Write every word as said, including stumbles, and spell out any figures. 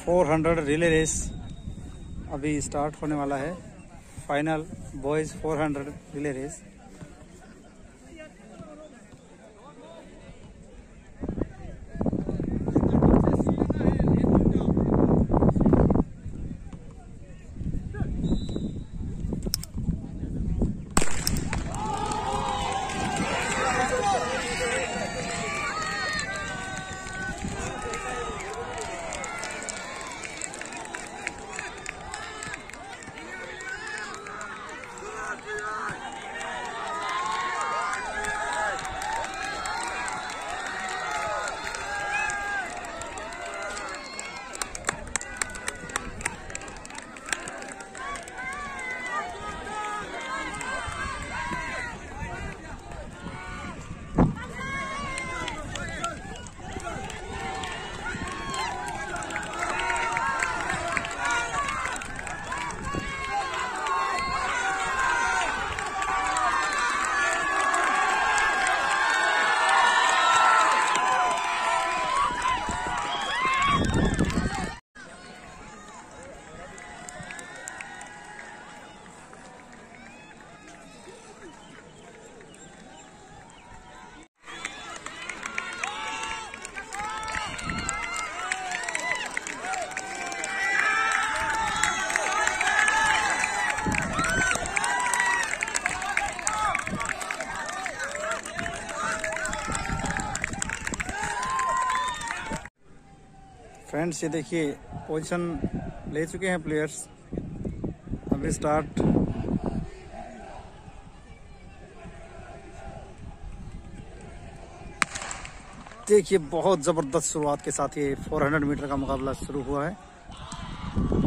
चार सौ relay race अभी स्टार्ट होने वाला है। फाइनल बॉयज चार सौ रिले रेस। फ्रेंड्स, ये देखिए पोजीशन ले चुके हैं प्लेयर्स। अभी स्टार्ट। देखिए बहुत ज़बरदस्त शुरुआत के साथ ये चार सौ मीटर का मुकाबला शुरू हुआ है।